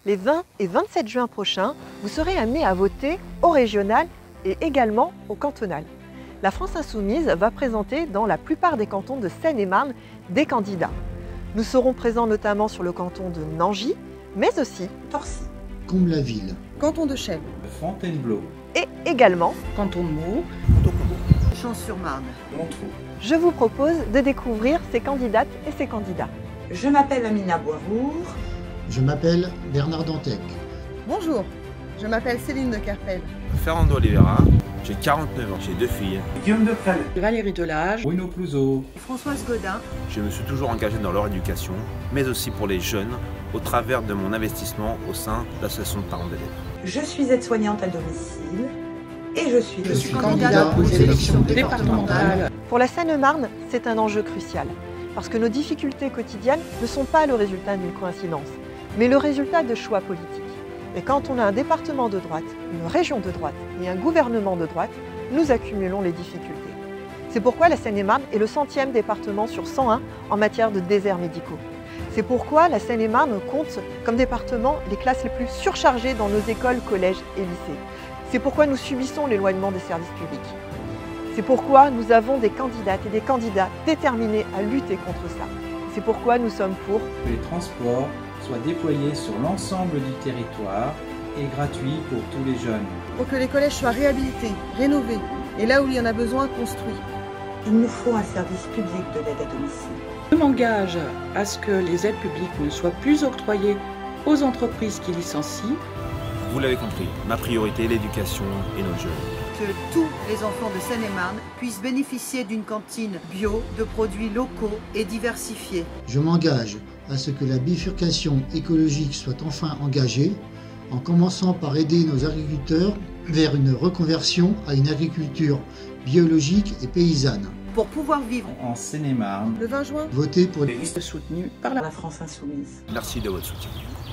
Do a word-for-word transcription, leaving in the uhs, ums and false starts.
Les vingt et vingt-sept juin prochains, vous serez amenés à voter au régional et également au cantonal. La France Insoumise va présenter dans la plupart des cantons de Seine-et-Marne des candidats. Nous serons présents notamment sur le canton de Nangis, mais aussi Torcy, Comble-la-Ville, canton de Chelles, Fontainebleau, et également canton de Meaux, Champs-sur-Marne, Montreux. Je vous propose de découvrir ces candidates et ces candidats. Je m'appelle Amina Boirour. je m'appelle Bernard Dantec. Bonjour, je m'appelle Céline de Kerpel, Fernando Oliveira, j'ai quarante-neuf ans, j'ai deux filles. Guillaume Deprel, Valérie Delage, Bruno Clouseau, Françoise Godin. Je me suis toujours engagé dans leur éducation, mais aussi pour les jeunes, au travers de mon investissement au sein de l'association de parents d'élèves. Je suis aide-soignante à domicile et je suis, Je suis candidat candidat aux élections départementales. Pour la Seine-et-Marne, c'est un enjeu crucial, parce que nos difficultés quotidiennes ne sont pas le résultat d'une coïncidence, mais le résultat de choix politiques. Et quand on a un département de droite, une région de droite et un gouvernement de droite, nous accumulons les difficultés. C'est pourquoi la Seine-et-Marne est le centième département sur cent un en matière de déserts médicaux. C'est pourquoi la Seine-et-Marne compte comme département les classes les plus surchargées dans nos écoles, collèges et lycées. C'est pourquoi nous subissons l'éloignement des services publics. C'est pourquoi nous avons des candidates et des candidats déterminés à lutter contre ça. C'est pourquoi nous sommes pour que les transports soient déployés sur l'ensemble du territoire et gratuits pour tous les jeunes. Pour que les collèges soient réhabilités, rénovés, et là où il y en a besoin, construits. Il nous faut un service public de l'aide à domicile. Je m'engage à ce que les aides publiques ne soient plus octroyées aux entreprises qui licencient. Vous l'avez compris, ma priorité est l'éducation et nos jeunes. Que tous les enfants de Seine-et-Marne puissent bénéficier d'une cantine bio, de produits locaux et diversifiés. Je m'engage à ce que la bifurcation écologique soit enfin engagée, en commençant par aider nos agriculteurs vers une reconversion à une agriculture biologique et paysanne. Pour pouvoir vivre En Seine-et-Marne, Le vingt juin, Votez pour les Soutenu par la La France Insoumise. Merci de votre soutien.